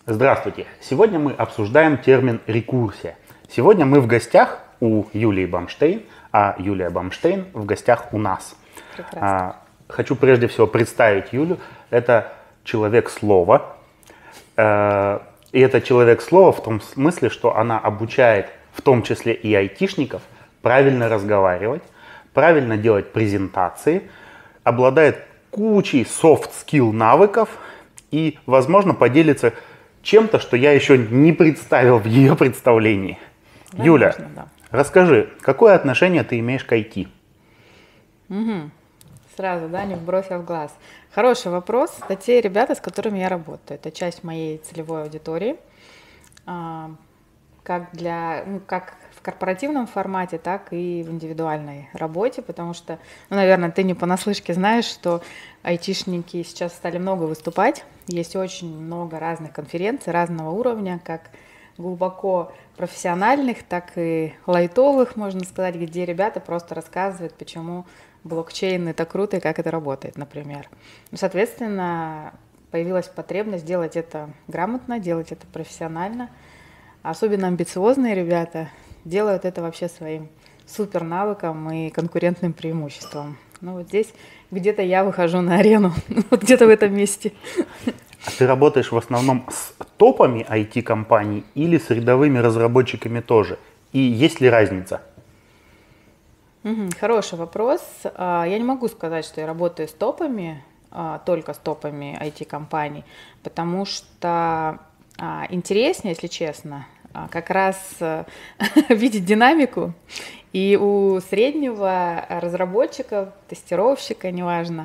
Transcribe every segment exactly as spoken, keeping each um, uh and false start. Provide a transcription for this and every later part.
Здравствуйте! Сегодня мы обсуждаем термин рекурсия. Сегодня мы в гостях у Юлии Бамштейн, а Юлия Бамштейн в гостях у нас. Прекрасно. Хочу прежде всего представить Юлю. Это человек слова. И это человек слова в том смысле, что она обучает в том числе и айтишников правильно разговаривать, правильно делать презентации, обладает кучей soft-skill навыков и, возможно, поделится чем-то, что я еще не представил в ее представлении. Да, Юля, можно, да. расскажи, какое отношение ты имеешь к ай ти? Угу. Сразу, да, не вбросил в глаз. Хороший вопрос. Это те ребята, с которыми я работаю. Это часть моей целевой аудитории. А, как, для, ну, как в корпоративном формате, так и в индивидуальной работе, потому что, ну, наверное, ты не понаслышке знаешь, что айтишники сейчас стали много выступать. Есть очень много разных конференций разного уровня, как глубоко профессиональных, так и лайтовых, можно сказать, где ребята просто рассказывают, почему блокчейн это круто и как это работает, например. Ну, соответственно, появилась потребность делать это грамотно, делать это профессионально. Особенно амбициозные ребята делают это вообще своим супер навыком и конкурентным преимуществом. Ну вот здесь где-то я выхожу на арену, вот где-то в этом месте. А ты работаешь в основном с топами ай ти-компаний или с рядовыми разработчиками тоже? И есть ли разница? Угу, хороший вопрос. Я не могу сказать, что я работаю с топами, только с топами ай ти-компаний, потому что интереснее, если честно, как раз видеть динамику. И у среднего разработчика, тестировщика, неважно,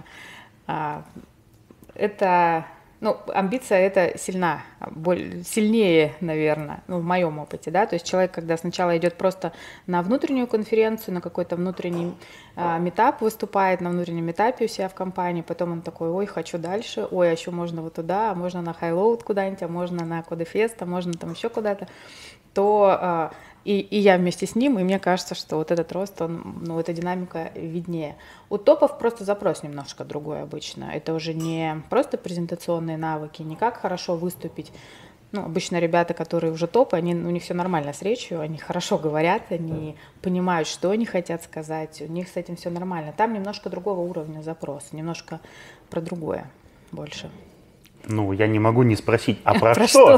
это, ну, амбиция это сильна, более, сильнее, наверное, ну, в моем опыте, да, то есть человек, когда сначала идет просто на внутреннюю конференцию, на какой-то внутренний а, метап выступает, на внутреннем этапе у себя в компании, потом он такой, ой, хочу дальше, ой, а еще можно вот туда, а можно на Highload куда-нибудь, а можно на Codefest, а можно там еще куда-то, то а, и, и я вместе с ним, и мне кажется, что вот этот рост, он, ну, эта динамика виднее. У топов просто запрос немножко другой обычно. Это уже не просто презентационные навыки, не как хорошо выступить. Ну, обычно ребята, которые уже топы, они, у них все нормально с речью, они хорошо говорят, они понимают, что они хотят сказать, у них с этим все нормально. Там немножко другого уровня запрос, немножко про другое больше. Ну, я не могу не спросить, а про, про что?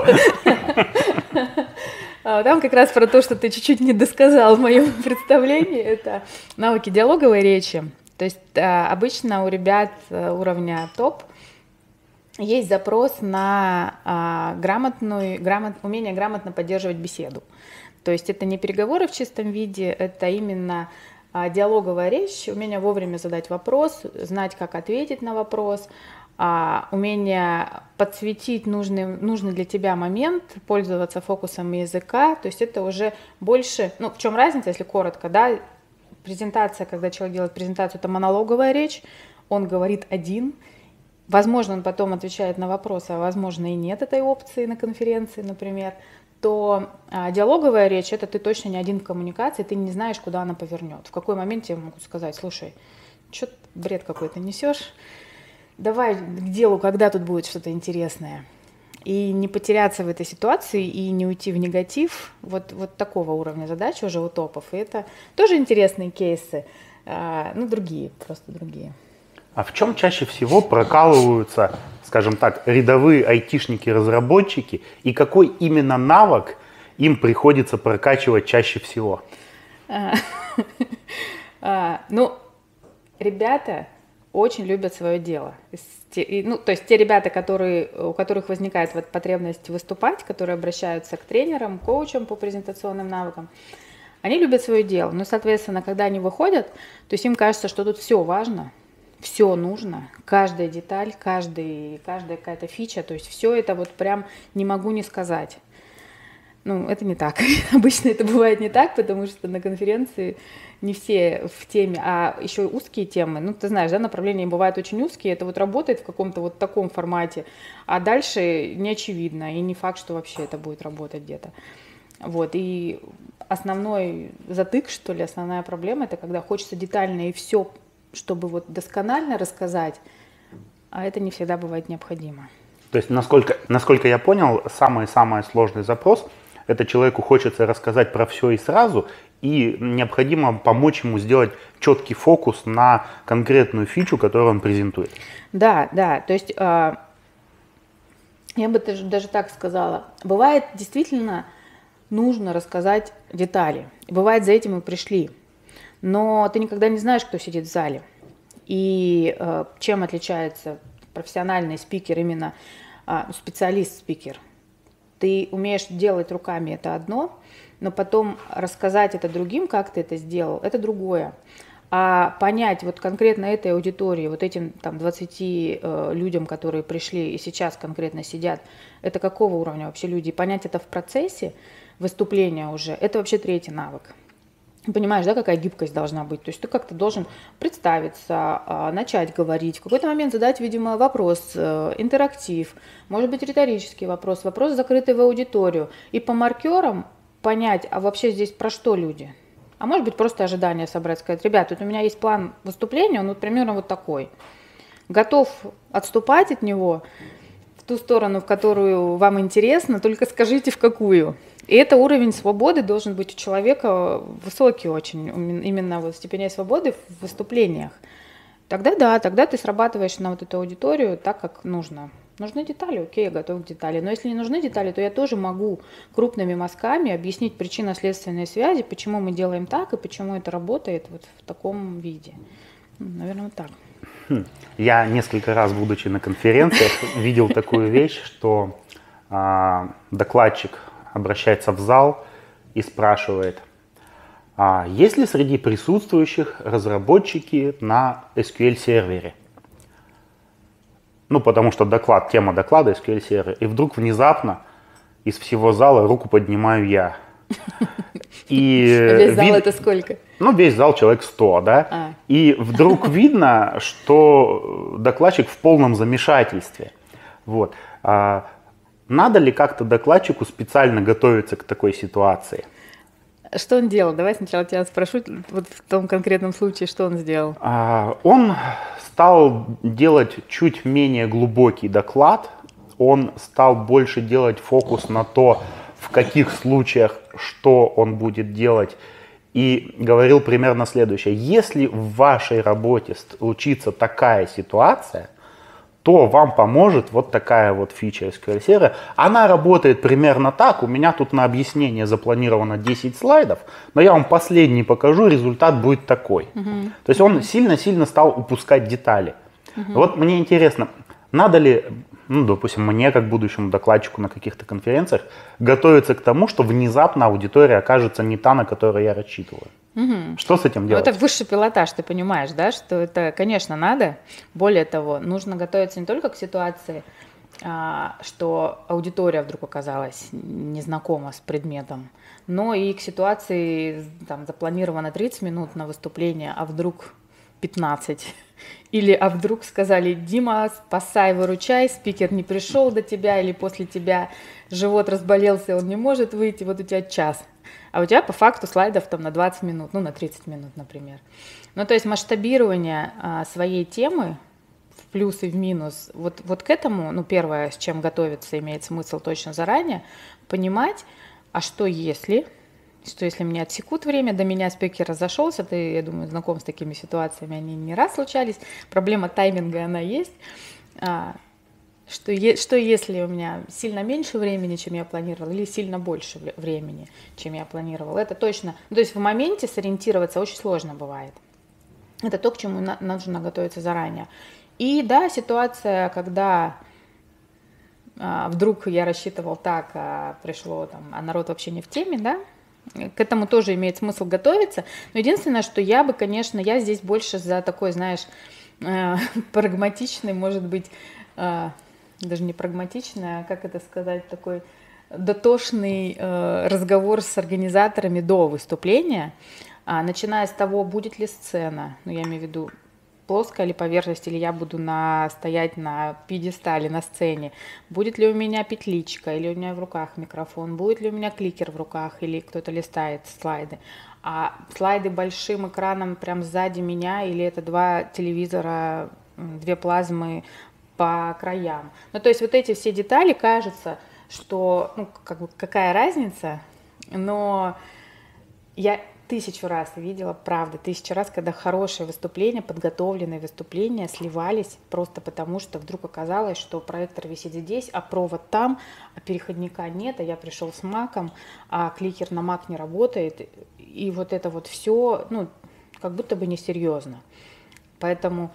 Там как раз про то, что ты чуть-чуть не досказал в моем представлении, это навыки диалоговой речи. То есть обычно у ребят уровня топ есть запрос на грамотную, грамот, умение грамотно поддерживать беседу. То есть это не переговоры в чистом виде, это именно диалоговая речь, умение вовремя задать вопрос, знать, как ответить на вопрос, а, умение подсветить нужный, нужный для тебя момент, пользоваться фокусом языка, то есть это уже больше, ну, в чем разница, если коротко, да, презентация, когда человек делает презентацию, это монологовая речь, он говорит один, возможно, он потом отвечает на вопросы, а возможно и нет этой опции на конференции, например, то а, диалоговая речь, это ты точно не один в коммуникации, ты не знаешь, куда она повернет, в какой момент тебе могут сказать, слушай, что бред какой-то несешь, давай к делу, когда тут будет что-то интересное. И не потеряться в этой ситуации, и не уйти в негатив. Вот, вот такого уровня задачи уже у топов. И это тоже интересные кейсы, а, ну, другие, просто другие. А в чем чаще всего прокалываются, скажем так, рядовые айтишники-разработчики, и какой именно навык им приходится прокачивать чаще всего? Ну, ребята очень любят свое дело. Ну, то есть те ребята, которые, у которых возникает вот потребность выступать, которые обращаются к тренерам, коучам по презентационным навыкам, они любят свое дело. Но, соответственно, когда они выходят, то есть им кажется, что тут все важно, все нужно, каждая деталь, каждый, каждая какая-то фича, то есть все это вот прям не могу не сказать. Ну, это не так. Обычно это бывает не так, потому что на конференции не все в теме, а еще и узкие темы. Ну, ты знаешь, да, направления бывают очень узкие, это вот работает в каком-то вот таком формате, а дальше не очевидно, и не факт, что вообще это будет работать где-то. Вот, и основной затык, что ли, основная проблема, это когда хочется детально и все, чтобы вот досконально рассказать, а это не всегда бывает необходимо. То есть, насколько, насколько я понял, самый-самый сложный запрос – это человеку хочется рассказать про все и сразу, и необходимо помочь ему сделать четкий фокус на конкретную фичу, которую он презентует. Да, да, то есть э, я бы даже, даже так сказала, бывает действительно нужно рассказать детали, бывает за этим мы пришли, но ты никогда не знаешь, кто сидит в зале, и э, чем отличается профессиональный спикер, именно э, специалист-спикер. Ты умеешь делать руками, это одно, но потом рассказать это другим, как ты это сделал, это другое. А понять вот конкретно этой аудитории, вот этим там двадцати э, людям, которые пришли и сейчас конкретно сидят, это какого уровня вообще люди, и понять это в процессе выступления уже, это вообще третий навык. Понимаешь, да, какая гибкость должна быть? То есть ты как-то должен представиться, э, начать говорить, в какой-то момент задать, видимо, вопрос, э, интерактив, может быть, риторический вопрос, вопрос, закрытый в аудиторию, и по маркерам понять, а вообще здесь про что люди? А может быть, просто ожидание собрать, сказать, ребят, тут у меня есть план выступления, он вот примерно вот такой. Готов отступать от него в ту сторону, в которую вам интересно, только скажите, в какую. И это уровень свободы должен быть у человека высокий очень, именно вот степень свободы в выступлениях. Тогда да, тогда ты срабатываешь на вот эту аудиторию так, как нужно. Нужны детали, окей, я готов к детали. Но если не нужны детали, то я тоже могу крупными мазками объяснить причинно-следственные связи, почему мы делаем так и почему это работает вот в таком виде. Наверное, вот так. Я несколько раз, будучи на конференциях, видел такую вещь, что а, докладчик обращается в зал и спрашивает, а есть ли среди присутствующих разработчики на эс кью эль-сервере? Ну, потому что доклад, тема доклада эс кью эль-сервер. И вдруг внезапно из всего зала руку поднимаю я. И весь зал вид... это сколько? Ну, весь зал человек сто, да? А. И вдруг видно, что докладчик в полном замешательстве. Вот. А надо ли как-то докладчику специально готовиться к такой ситуации? Что он делал? Давай сначала тебя спрошу, вот в том конкретном случае, что он сделал? А, он стал делать чуть менее глубокий доклад, он стал больше делать фокус на то, в каких случаях что он будет делать, и говорил примерно следующее. Если в вашей работе случится такая ситуация, то вам поможет вот такая вот фича эс кью эль-сервера. Она работает примерно так. У меня тут на объяснение запланировано десять слайдов, но я вам последний покажу, результат будет такой. Uh-huh. То есть он сильно-сильно стал упускать детали. Uh-huh. Вот мне интересно, надо ли, ну, допустим, мне, как будущему докладчику на каких-то конференциях, готовиться к тому, что внезапно аудитория окажется не та, на которую я рассчитываю? Угу. Что с этим делать? Ну, это высший пилотаж, ты понимаешь, да, что это, конечно, надо. Более того, нужно готовиться не только к ситуации, а, что аудитория вдруг оказалась незнакома с предметом, но и к ситуации, там, запланировано тридцать минут на выступление, а вдруг пятнадцать. Или а вдруг сказали: Дима, спасай, выручай, спикер не пришел до тебя, или после тебя живот разболелся, он не может выйти, вот у тебя час. А у тебя по факту слайдов там на двадцать минут, ну на тридцать минут, например. Ну то есть масштабирование а, своей темы в плюс и в минус, вот, вот к этому, ну первое, с чем готовиться, имеет смысл точно заранее, понимать, а что если, что если мне отсекут время, до меня спикер разошелся, ты, я думаю, знаком с такими ситуациями, они не раз случались, проблема тайминга, она есть. А, Что, е- что если у меня сильно меньше времени, чем я планировала, или сильно больше времени, чем я планировала? Это точно. Ну, то есть в моменте сориентироваться очень сложно бывает. Это то, к чему на- нужно готовиться заранее. И да, ситуация, когда а, вдруг я рассчитывал так, а пришло там, а народ вообще не в теме, да, к этому тоже имеет смысл готовиться. Но единственное, что я бы, конечно, я здесь больше за такой, знаешь, э, прагматичный, может быть, э, даже не прагматичный, а как это сказать, такой дотошный э, разговор с организаторами до выступления, а, начиная с того, будет ли сцена, ну я имею в виду плоская ли поверхность, или я буду на, стоять на пьедестале, на сцене, будет ли у меня петличка, или у меня в руках микрофон, будет ли у меня кликер в руках, или кто-то листает слайды, а слайды большим экраном прям сзади меня, или это два телевизора, две плазмы по краям. Ну, то есть вот эти все детали, кажется, что, ну, как бы, какая разница, но я тысячу раз видела, правда, тысячу раз, когда хорошие выступления, подготовленные выступления сливались просто потому, что вдруг оказалось, что проектор висит здесь, а провод там, а переходника нет, а я пришел с маком, а кликер на мак не работает, и вот это вот все, ну, как будто бы несерьезно. Поэтому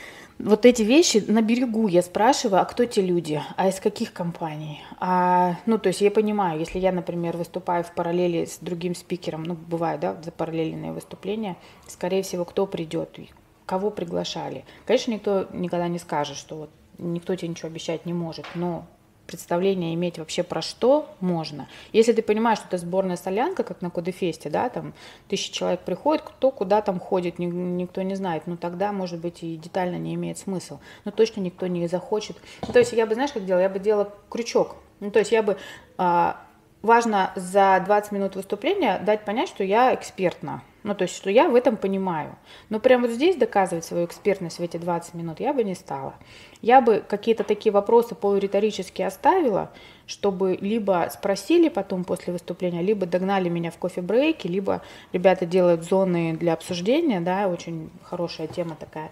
вот эти вещи на берегу я спрашиваю, а кто те люди, а из каких компаний? А, ну, то есть я понимаю, если я, например, выступаю в параллели с другим спикером, ну, бывает, да, запараллеленные выступления, скорее всего, кто придет, кого приглашали. Конечно, никто никогда не скажет, что вот никто тебе ничего обещать не может, но представление иметь вообще про что можно. Если ты понимаешь, что это сборная солянка, как на Кодефесте, да, там тысяча человек приходит, кто куда там ходит, никто не знает, ну тогда, может быть, и детально не имеет смысла. Но точно никто не захочет. То есть я бы, знаешь, как делала? Я бы делала крючок. Ну, то есть я бы... А, важно за двадцать минут выступления дать понять, что я экспертна. Ну, то есть, что я в этом понимаю. Но прямо вот здесь доказывать свою экспертность в эти двадцать минут я бы не стала. Я бы какие-то такие вопросы полуриторические оставила, чтобы либо спросили потом после выступления, либо догнали меня в кофе-брейке, либо ребята делают зоны для обсуждения, да, очень хорошая тема такая.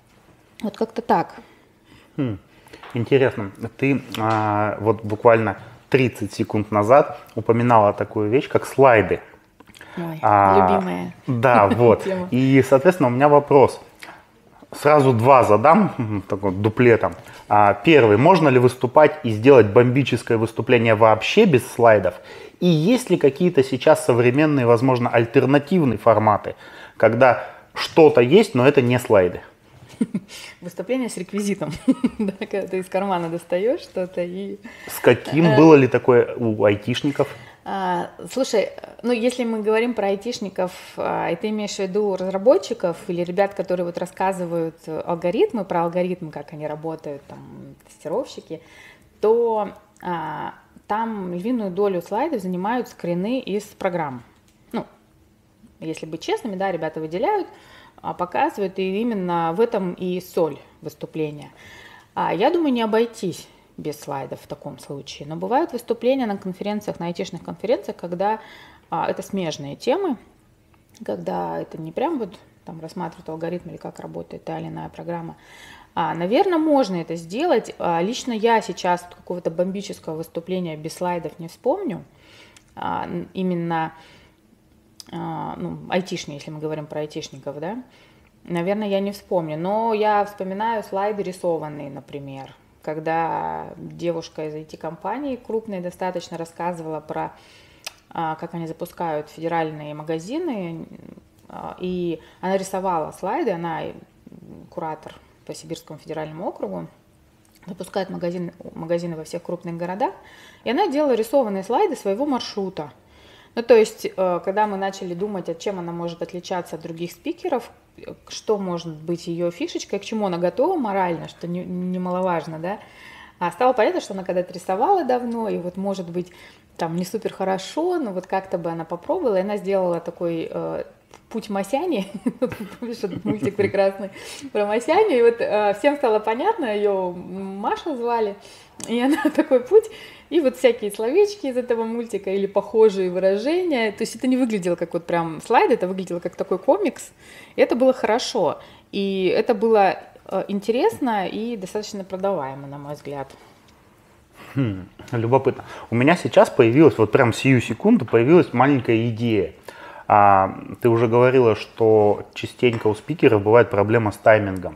Вот как-то так. Хм, интересно. Ты а, вот буквально тридцать секунд назад упоминала такую вещь, как слайды. Ой, а, любимая. Да, вот. И, соответственно, у меня вопрос. Сразу два задам, такой дуплетом. А, первый. Можно ли выступать и сделать бомбическое выступление вообще без слайдов? И есть ли какие-то сейчас современные, возможно, альтернативные форматы, когда что-то есть, но это не слайды? Выступление с реквизитом. Да, когда ты из кармана достаешь что-то и... С каким? Было ли такое у айтишников? А, слушай, ну если мы говорим про айтишников, а, и ты имеешь в виду разработчиков или ребят, которые вот рассказывают алгоритмы, про алгоритмы, как они работают, там, тестировщики, то а, там львиную долю слайдов занимают скрины из программ. Ну, если быть честными, да, ребята выделяют, показывают, и именно в этом и соль выступления. А я думаю, не обойтись без слайдов в таком случае. Но бывают выступления на конференциях, на айтишных конференциях, когда а, это смежные темы, когда это не прям вот там рассматривают алгоритм или как работает та или иная программа. А, наверное, можно это сделать. А, лично я сейчас какого-то бомбического выступления без слайдов не вспомню. А, именно а, ну, айтишные, если мы говорим про айтишников, да, наверное, я не вспомню. Но я вспоминаю слайды рисованные, например, когда девушка из ай ти-компании крупной достаточно рассказывала про, а, как они запускают федеральные магазины, а, и она рисовала слайды, она куратор по Сибирскому федеральному округу, запускает магазин, магазины во всех крупных городах, и она делала рисованные слайды своего маршрута. Ну, то есть, когда мы начали думать, чем она может отличаться от других спикеров, что может быть ее фишечкой, к чему она готова морально, что немаловажно, да, а стало понятно, что она когда-то рисовала давно, и вот, может быть, там не супер хорошо, но вот как-то бы она попробовала, и она сделала такой э, путь Масяни, помнишь, этот мультик прекрасный про Масяню, и вот э, всем стало понятно, ее Маша звали, и она такой путь, и вот всякие словечки из этого мультика или похожие выражения, то есть это не выглядело как вот прям слайд, это выглядело как такой комикс, и это было хорошо, и это было э, интересно и достаточно продаваемо, на мой взгляд. Хм, любопытно. У меня сейчас появилась, вот прям сию секунду, появилась маленькая идея. А, ты уже говорила, что частенько у спикеров бывает проблема с таймингом.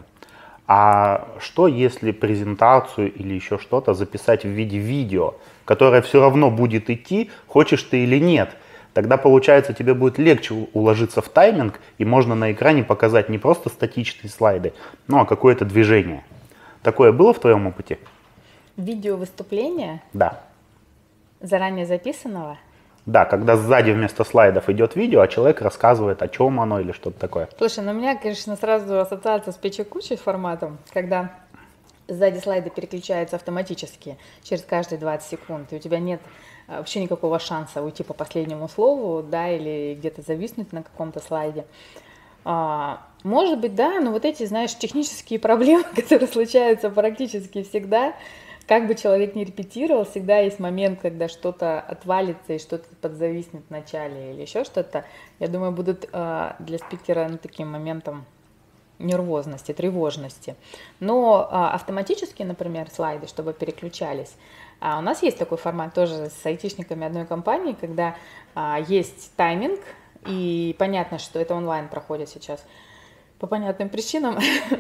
А что, если презентацию или еще что-то записать в виде видео, которое все равно будет идти, хочешь ты или нет? Тогда, получается, тебе будет легче уложиться в тайминг, и можно на экране показать не просто статичные слайды, ну а какое-то движение. Такое было в твоем опыте? Видео выступления? Да. Заранее записанного? Да, когда сзади вместо слайдов идет видео, а человек рассказывает, о чем оно или что-то такое. Слушай, ну у меня, конечно, сразу ассоциация с печи-кучей форматом, когда сзади слайды переключаются автоматически через каждые двадцать секунд, и у тебя нет вообще никакого шанса уйти по последнему слову, да, или где-то зависнуть на каком-то слайде. А, может быть, да, но вот эти, знаешь, технические проблемы, которые случаются практически всегда, как бы человек не репетировал, всегда есть момент, когда что-то отвалится и что-то подзависнет в начале или еще что-то. Я думаю, будут а, для спикера ну, таким моментом нервозности, тревожности. Но а, автоматически, например, слайды, чтобы переключались. А у нас есть такой формат тоже с айтишниками одной компании, когда а, есть тайминг, и понятно, что это онлайн проходит сейчас по понятным причинам.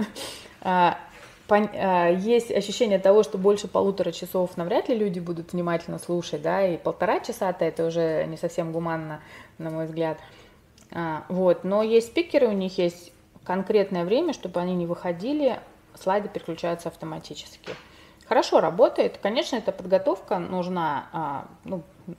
Есть ощущение того, что больше полутора часов навряд ли люди будут внимательно слушать, да, и полтора часа-то это уже не совсем гуманно, на мой взгляд. Вот, но есть спикеры, у них есть конкретное время, чтобы они не выходили, слайды переключаются автоматически. Хорошо работает. Конечно, эта подготовка нужна а, ну,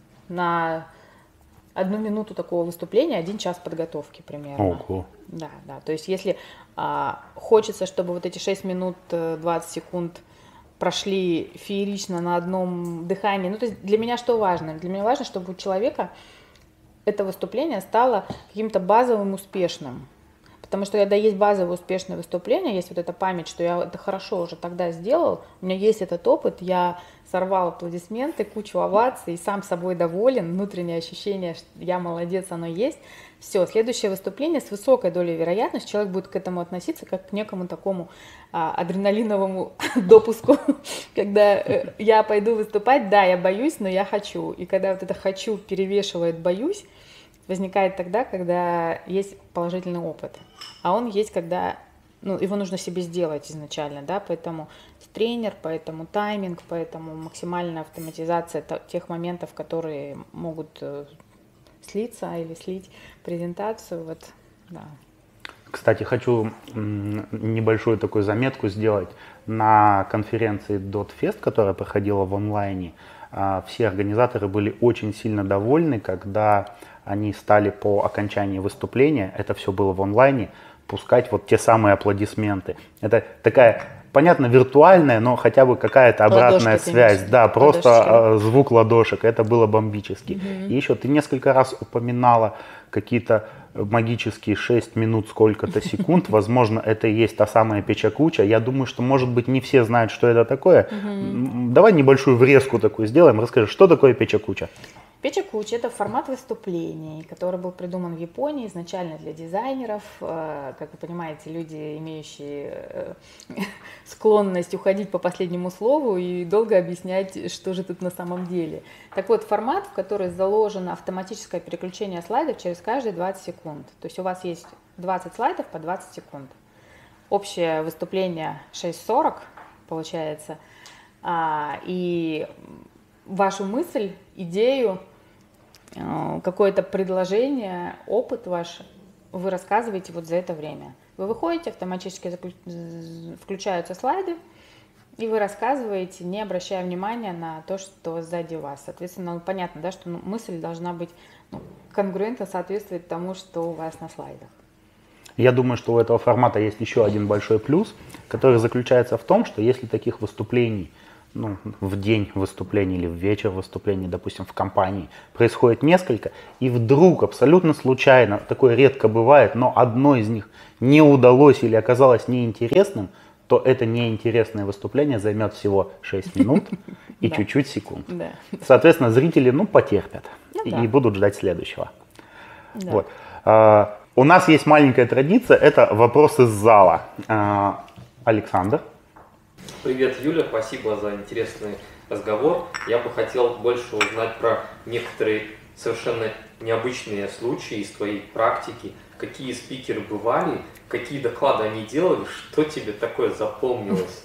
на одну минуту такого выступления, один час подготовки примерно. Ого. Да, да. То есть если а, хочется, чтобы вот эти шесть минут двадцать секунд прошли феерично на одном дыхании, ну то есть для меня что важно? Для меня важно, чтобы у человека это выступление стало каким-то базовым успешным. Потому что когда есть базовое успешное выступление, есть вот эта память, что я это хорошо уже тогда сделал, у меня есть этот опыт, я сорвал аплодисменты, кучу оваций, сам собой доволен, внутреннее ощущение, что я молодец, оно есть. Все, следующее выступление с высокой долей вероятности человек будет к этому относиться как к некому такому а, адреналиновому допуску, когда э, я пойду выступать, да, я боюсь, но я хочу. И когда вот это «хочу» перевешивает «боюсь», возникает тогда, когда есть положительный опыт, а он есть, когда, ну, его нужно себе сделать изначально, да, поэтому тренер, поэтому тайминг, поэтому максимальная автоматизация тех моментов, которые могут слиться или слить презентацию, вот, да. Кстати, хочу небольшую такую заметку сделать. На конференции .fest, которая проходила в онлайне, все организаторы были очень сильно довольны, когда они стали по окончании выступления, это все было в онлайне, пускать вот те самые аплодисменты. Это такая, понятно, виртуальная, но хотя бы какая-то обратная Ладошки, связь. конечно. Да, просто Ладошки. звук ладошек, это было бомбически. Угу. И еще ты несколько раз упоминала какие-то магические шесть минут сколько-то секунд. Возможно, это и есть та самая печакуча. Я думаю, что, может быть, не все знают, что это такое. Угу. Давай небольшую врезку такую сделаем. Расскажи, что такое печакуча? Печакуча – это формат выступлений, который был придуман в Японии изначально для дизайнеров. Как вы понимаете, люди, имеющие склонность уходить по последнему слову и долго объяснять, что же тут на самом деле. Так вот, формат, в который заложено автоматическое переключение слайдов через каждые двадцать секунд. То есть у вас есть двадцать слайдов по двадцать секунд. Общее выступление шесть сорок получается. И вашу мысль, идею, какое-то предложение, опыт ваш вы рассказываете вот за это время. Вы выходите, автоматически включаются слайды, и вы рассказываете, не обращая внимания на то, что сзади вас. Соответственно, ну, понятно, да, что ну, мысль должна быть ну, конгруентно соответствовать тому, что у вас на слайдах. Я думаю, что у этого формата есть еще один большой плюс, который заключается в том, что если таких выступлений ну, в день выступления или в вечер выступления, допустим, в компании, происходит несколько, и вдруг абсолютно случайно, такое редко бывает, но одно из них не удалось или оказалось неинтересным, то это неинтересное выступление займет всего шесть минут и чуть-чуть секунд. Соответственно, зрители ну, потерпят и будут ждать следующего. Вот. У нас есть маленькая традиция, это вопрос из зала. Александр. Привет, Юля, спасибо за интересный разговор. Я бы хотел больше узнать про некоторые совершенно необычные случаи из твоей практики. Какие спикеры бывали, какие доклады они делали, что тебе такое запомнилось?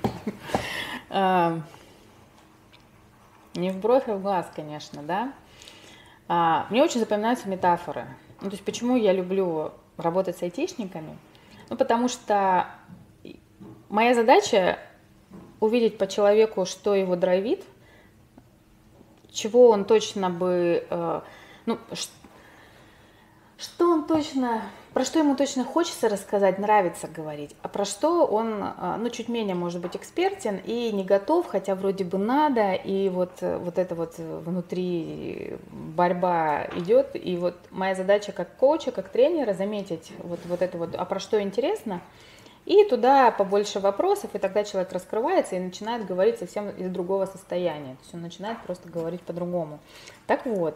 Не в бровь, а в глаз, конечно, да. Мне очень запоминаются метафоры. Ну, то есть почему я люблю работать с айтишниками? Ну, потому что моя задача увидеть по человеку, что его драйвит, чего он точно бы, э, ну, ш, что он точно про что ему точно хочется рассказать, нравится говорить, а про что он, ну, чуть менее, может быть, экспертен и не готов, хотя вроде бы надо, и вот, вот это вот внутри борьба идет, и вот моя задача как коуча, как тренера заметить вот, вот это вот, а про что интересно, и туда побольше вопросов, и тогда человек раскрывается и начинает говорить совсем из другого состояния, то есть он начинает просто говорить по-другому. Так вот,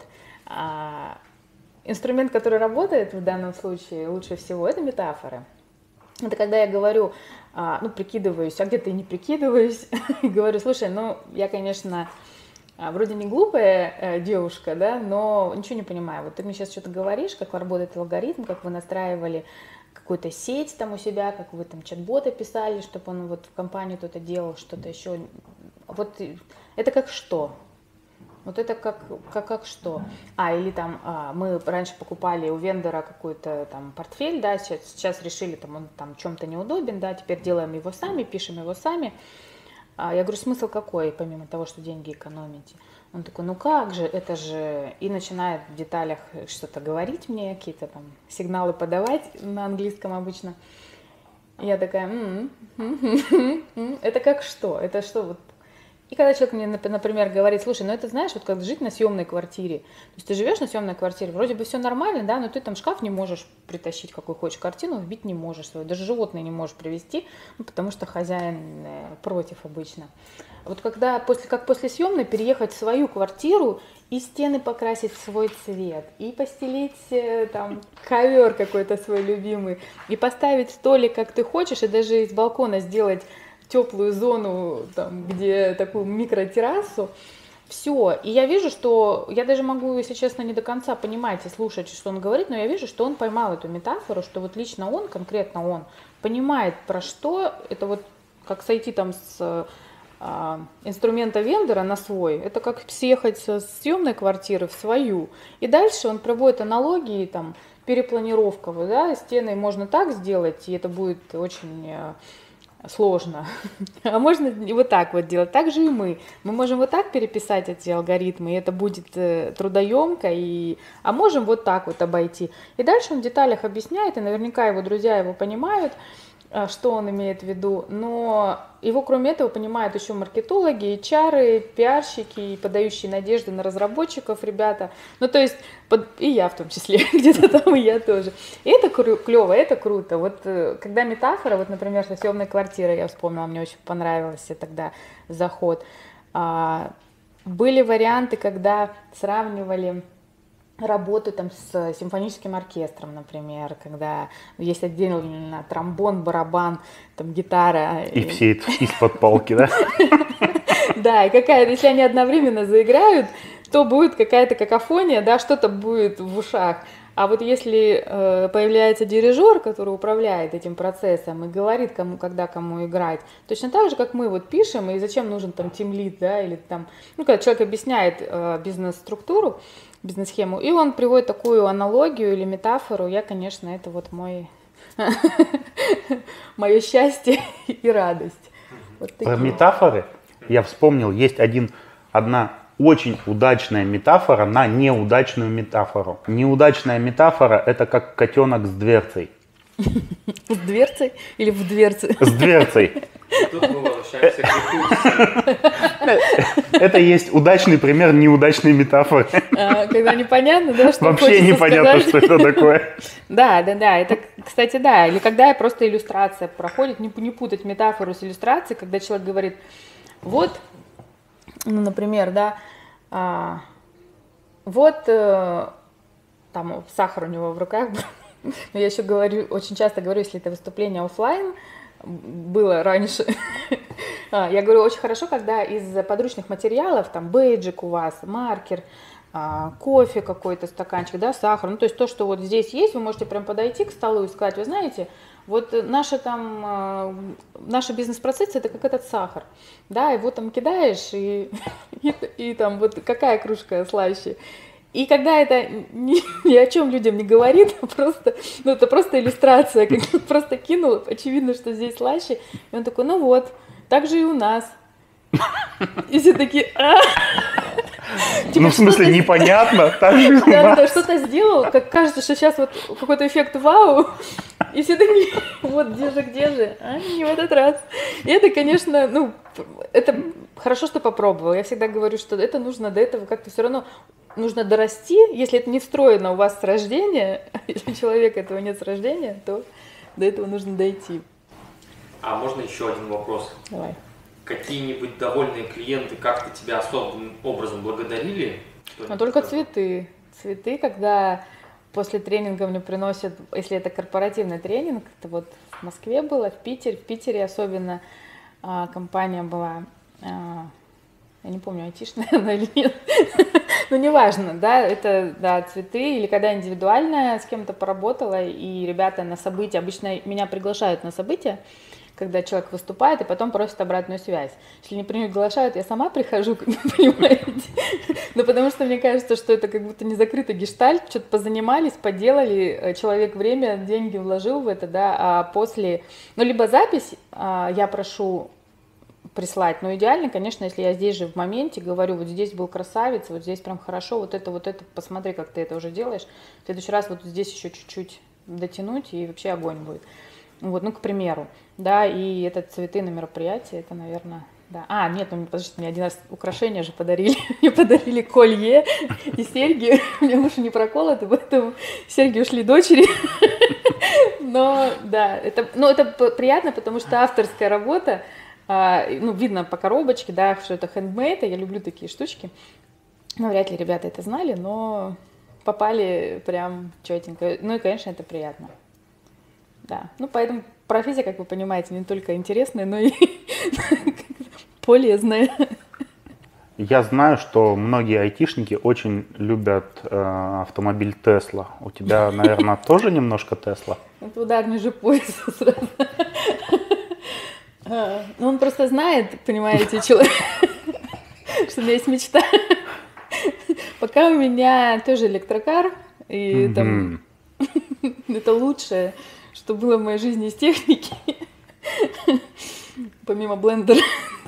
инструмент, который работает в данном случае лучше всего, это метафоры. Это когда я говорю, ну, прикидываюсь, а где-то и не прикидываюсь, и говорю, слушай, ну, я, конечно, вроде не глупая девушка, да, но ничего не понимаю. Вот ты мне сейчас что-то говоришь, как работает алгоритм, как вы настраивали какую-то сеть там у себя, как вы там чат-бота писали, чтобы он вот в компанию кто-то делал, что-то еще. Вот это как что? Вот это как, как, как что? А, или там а, мы раньше покупали у вендора какой-то там портфель, да, сейчас, сейчас решили, там он там чем-то неудобен, да, теперь делаем его сами, пишем его сами. А, я говорю, смысл какой, помимо того, что деньги экономите? Он такой, ну как же, это же... И начинает в деталях что-то говорить мне, какие-то там сигналы подавать на английском обычно. И я такая, м-м, м-м, м-м, это как что? Это что вот... И когда человек мне, например, говорит, слушай, ну это знаешь, вот как жить на съемной квартире. То есть ты живешь на съемной квартире, вроде бы все нормально, да, но ты там шкаф не можешь притащить, какой хочешь, картину вбить не можешь свою, даже животное не можешь привезти, ну, потому что хозяин против обычно. Вот когда, после, как после съемной, переехать в свою квартиру и стены покрасить в свой цвет, и постелить там ковер какой-то свой любимый, и поставить столик, как ты хочешь, и даже из балкона сделать теплую зону, там, где такую микротеррасу, все. И я вижу, что, я даже могу, если честно, не до конца понимать и слушать, что он говорит, но я вижу, что он поймал эту метафору, что вот лично он, конкретно он, понимает, про что, это вот как сойти там с а, инструмента вендора на свой, это как съехать со съемной квартиры в свою. И дальше он проводит аналогии, там, перепланировка, да, стены можно так сделать, и это будет очень... сложно. А можно вот так вот делать. Так же и мы. Мы можем вот так переписать эти алгоритмы, и это будет трудоемко, и... а можем вот так вот обойти. И дальше он в деталях объясняет, и наверняка его друзья его понимают, что он имеет в виду, но его, кроме этого, понимают еще маркетологи, эйч ар, пиарщики, и подающие надежды на разработчиков ребята, ну то есть, под... и я в том числе, где-то там и я тоже. И это клево, это круто. Вот когда метафора, вот, например, со съемной квартиры, я вспомнила, мне очень понравился тогда заход. А, были варианты, когда сравнивали работу там с симфоническим оркестром, например, когда есть отдельно тромбон, барабан, там гитара. И все из-под палки, да? Да, и какая-то, если они одновременно заиграют, то будет какая-то какофония, да, что-то будет в ушах. А вот если э, появляется дирижер, который управляет этим процессом и говорит, кому, когда кому играть, точно так же, как мы вот пишем, и зачем нужен там тимлид, да, или там, ну, когда человек объясняет э, бизнес-структуру, бизнес-схему, и он приводит такую аналогию или метафору, я, конечно, это вот мой, мое счастье и радость. Вот про метафоры я вспомнил, есть один, одна очень удачная метафора на неудачную метафору. Неудачная метафора – это как котенок с дверцей. С дверцей или в дверце? С дверцей. Тут мы возвращаемся к рекурсии. Это есть удачный пример неудачной метафоры. А, когда непонятно, да, что вообще непонятно, сказать. что это такое. Да, да, да. Это, кстати, да. Или когда просто иллюстрация проходит, не, не путать метафору с иллюстрацией, когда человек говорит, вот, ну, например, да, а, вот э, там сахар у него в руках. Но я еще говорю, очень часто говорю, если это выступление офлайн было раньше, я говорю, очень хорошо, когда из подручных материалов, там, бейджик у вас, маркер, кофе какой-то, стаканчик, да, сахар, ну, то есть то, что вот здесь есть, вы можете прям подойти к столу и сказать, вы знаете, вот наши там, наши бизнес-процессы, это как этот сахар, да, его там кидаешь, и, и, и там вот какая кружка слаще. И когда это ни, ни о чем людям не говорит, просто, ну, это просто иллюстрация, как он просто кинул, очевидно, что здесь слаще, и он такой, ну вот, так же и у нас. И все такие, а Ну, в смысле, непонятно. Да, да, что-то сделал, как кажется, что сейчас вот какой-то эффект вау, и все такие, вот где же, где же, а не в этот раз. И это, конечно, ну, это хорошо, что попробовал. Я всегда говорю, что это нужно до этого как-то все равно нужно дорасти. Если это не встроено у вас с рождения, если у человека этого нет с рождения, то до этого нужно дойти. А можно еще один вопрос? Давай. Какие-нибудь довольные клиенты как-то тебя особым образом благодарили? Но только цветы. Цветы, когда после тренинга мне приносят, если это корпоративный тренинг, это вот в Москве было, в Питере, в Питере особенно а, компания была, а, я не помню, айтишная она или нет, но неважно, да, это да, цветы, или когда индивидуально с кем-то поработала, и ребята на события, обычно меня приглашают на события, когда человек выступает, и потом просит обратную связь. Если не приглашают, я сама прихожу, как вы понимаете. Но потому что мне кажется, что это как будто не закрытый гештальт, что-то позанимались, поделали, человек время, деньги вложил в это, да, а после... Ну, либо запись я прошу прислать, но идеально, конечно, если я здесь же в моменте говорю, вот здесь был красавец, вот здесь прям хорошо, вот это, вот это, посмотри, как ты это уже делаешь. В следующий раз вот здесь еще чуть-чуть дотянуть, и вообще огонь будет. Вот, ну, к примеру, да, и это цветы на мероприятии, это, наверное, да. А, нет, ну, подожди, мне один раз украшения же подарили, мне подарили колье и серьги, у меня муж не проколоты, поэтому серьги ушли дочери, но, да, это, ну, это приятно, потому что авторская работа, ну, видно по коробочке, да, что это хендмейд, я люблю такие штучки, ну, вряд ли ребята это знали, но попали прям четенько, ну, и, конечно, это приятно. Да, ну поэтому профессия, как вы понимаете, не только интересная, но и полезная. Я знаю, что многие айтишники очень любят э, автомобиль Тесла. У тебя, наверное, тоже немножко Тесла? Это удар ниже пояса сразу. Ну он просто знает, понимаете, человек, что у меня есть мечта. Пока у меня тоже электрокар, и там это лучшее, что было в моей жизни из техники, помимо блендера.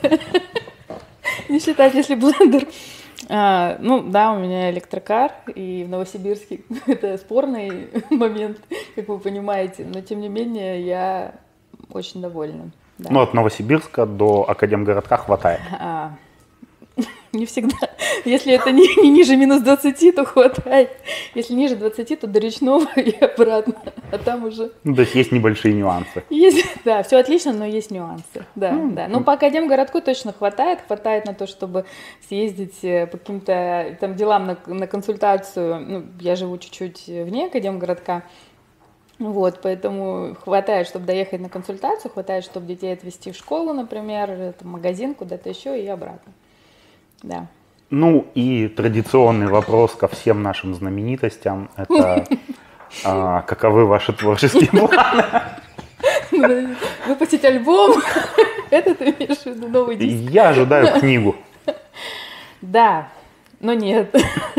Не считать, если блендер. А, ну да, у меня электрокар, и в Новосибирске это спорный момент, как вы понимаете, но тем не менее я очень довольна. Да. Ну, от Новосибирска до Академгородка хватает. А, не всегда. Если это не, не ниже минус двадцати, то хватает. Если ниже двадцати, то до Речного и обратно. А там уже... Ну, то есть есть небольшие нюансы. Есть, да, все отлично, но есть нюансы. Да, mm. да. Ну, по Академгородку точно хватает. Хватает на то, чтобы съездить по каким-то там делам на, на консультацию. Ну, я живу чуть-чуть вне Академгородка. Вот, поэтому хватает, чтобы доехать на консультацию, хватает, чтобы детей отвезти в школу, например, в магазин, куда-то еще и обратно. Да. Ну и традиционный вопрос ко всем нашим знаменитостям – это а, каковы ваши творческие планы? Выпустить альбом? Это ты имеешь в виду, новый диск? Я ожидаю книгу. Да, но нет.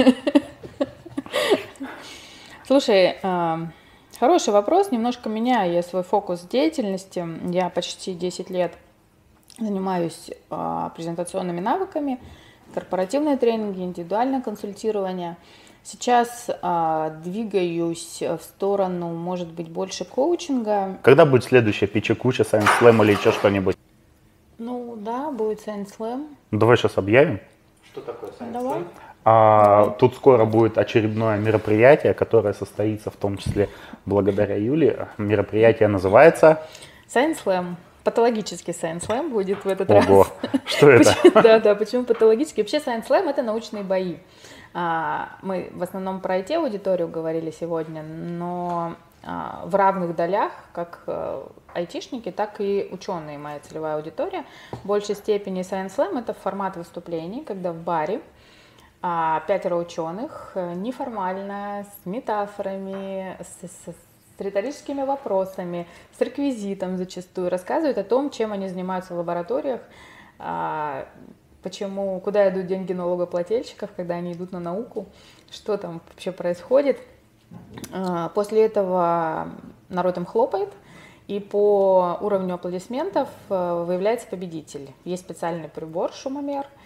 Слушай, хороший вопрос. Немножко меняю я свой фокус деятельности. Я почти десять лет занимаюсь презентационными навыками, корпоративные тренинги, индивидуальное консультирование. Сейчас а, двигаюсь в сторону, может быть, больше коучинга. Когда будет следующая пича-куча, Science Slam или еще что-нибудь? Ну да, будет Science Slam. Ну, давай сейчас объявим. Что такое Science Давай. Slam? А, тут скоро будет очередное мероприятие, которое состоится в том числе благодаря Юле. Мероприятие называется... Science Slam. Патологический Science Slam будет в этот Ого, раз. что это? Да, да, почему патологический? Вообще Science Slam — это научные бои. Мы в основном про ай ти-аудиторию говорили сегодня, но в равных долях, как айтишники, так и ученые, моя целевая аудитория. В большей степени Science Slam — это формат выступлений, когда в баре пятеро ученых неформально, с метафорами, с, с с риторическими вопросами, с реквизитом зачастую рассказывают о том, чем они занимаются в лабораториях, почему, куда идут деньги налогоплательщиков, когда они идут на науку, что там вообще происходит. После этого народ им хлопает, и по уровню аплодисментов выявляется победитель. Есть специальный прибор, шумомер,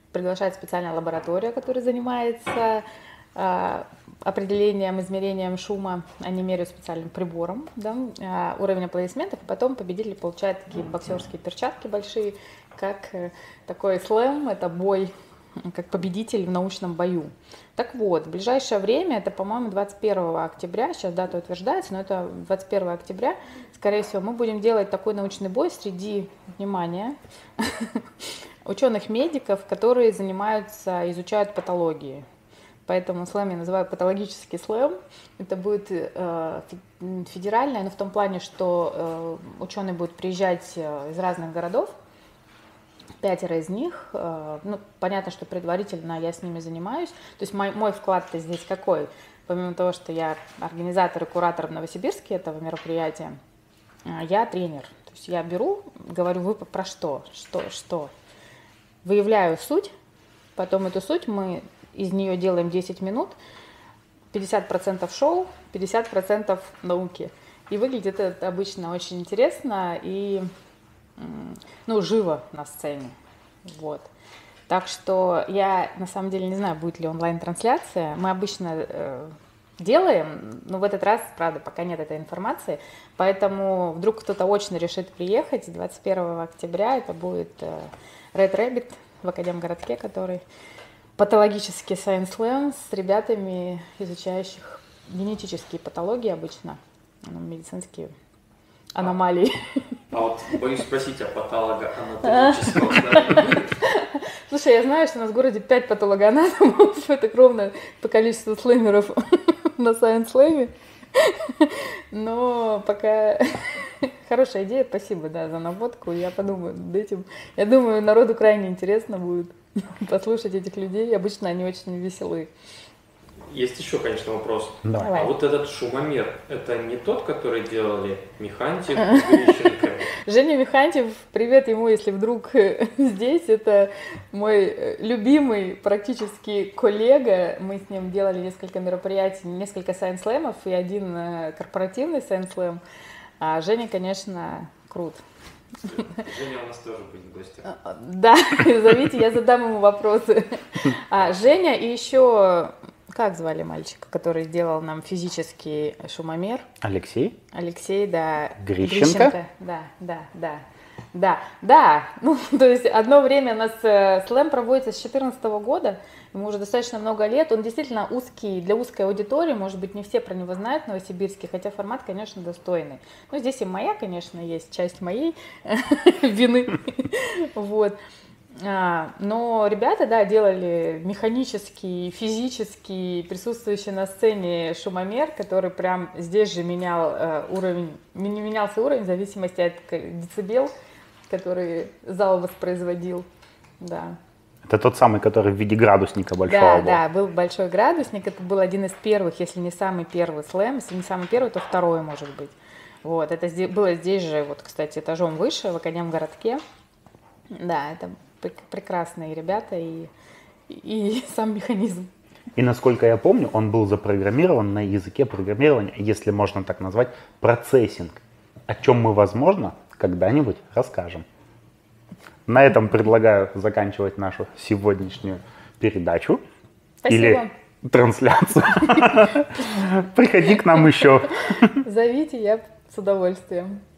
приглашает специальная лаборатория, которая занимается э, определением, измерением шума. Они меряют специальным прибором, да, э, уровень аплодисментов, и потом победитель получает такие боксерские перчатки большие, как э, такой слэм, это бой, как победитель в научном бою. Так вот, в ближайшее время, это, по-моему, двадцать первого октября, сейчас дата утверждается, но это двадцать первого октября, скорее всего, мы будем делать такой научный бой среди, внимания, ученых-медиков, которые занимаются, изучают патологии. Поэтому слэм я называю патологический слэм. Это будет э, федеральное, но в том плане, что э, ученые будут приезжать из разных городов, пятеро из них, э, ну, понятно, что предварительно я с ними занимаюсь. То есть мой, мой вклад-то здесь какой? Помимо того, что я организатор и куратор в Новосибирске этого мероприятия, э, я тренер. То есть я беру, говорю, вы про что, что, что. Выявляю суть, потом эту суть мы из нее делаем десять минут, пятьдесят процентов шоу, пятьдесят процентов науки. И выглядит это обычно очень интересно и, ну, живо на сцене. Вот. Так что я на самом деле не знаю, будет ли онлайн-трансляция. Мы обычно э, делаем, но в этот раз, правда, пока нет этой информации. Поэтому вдруг кто-то очно решит приехать, двадцать первого октября это будет э, Red Rabbit в Академгородке, который патологический Science Slam с ребятами, изучающих генетические патологии обычно, ну, медицинские аномалии. А вот боюсь спросить о патологоанатомическом знании. Слушай, я знаю, что у нас в городе пять патологоанатомов, это ровно по количеству слэмеров на Science Slam. Но пока хорошая идея, спасибо, да, за наводку. Я подумаю над этим. Я думаю, народу крайне интересно будет послушать этих людей. Обычно они очень веселые. Есть еще, конечно, вопрос. Давай. А вот этот шумомер, это не тот, который делали Михантьев, Грищенко? Женя Михантьев, привет ему, если вдруг здесь. Это мой любимый практически коллега. Мы с ним делали несколько мероприятий, несколько сайенс-слэмов и один корпоративный сайенс-слэм. А Женя, конечно, крут. Женя у нас тоже будет в гостях. Да, зовите, я задам ему вопросы. А, Женя и еще... Как звали мальчика, который сделал нам физический шумомер? Алексей? Алексей, да. Грищенко? Грищенко. Да, да, да. Да, да. Ну, то есть одно время у нас э, слэм проводится с две тысячи четырнадцатого года, ему уже достаточно много лет. Он действительно узкий, для узкой аудитории, может быть, не все про него знают в Новосибирске, хотя формат, конечно, достойный. Ну, здесь и моя, конечно, есть часть моей вины. Вот. А, но ребята, да, делали механический, физический, присутствующий на сцене шумомер, который прям здесь же менял э, уровень, менялся уровень в зависимости от децибел, который зал воспроизводил, да. Это тот самый, который в виде градусника большого да, был? Да, был большой градусник, это был один из первых, если не самый первый слэм, если не самый первый, то второй, может быть. Вот, это здесь, было здесь же, вот, кстати, этажом выше, в Академгородке, да, это... прекрасные ребята и, и сам механизм. И насколько я помню, он был запрограммирован на языке программирования, если можно так назвать, процессинг, о чем мы, возможно, когда-нибудь расскажем. На этом предлагаю заканчивать нашу сегодняшнюю передачу. Спасибо. Или трансляцию. Приходи к нам еще. Зовите, я с удовольствием.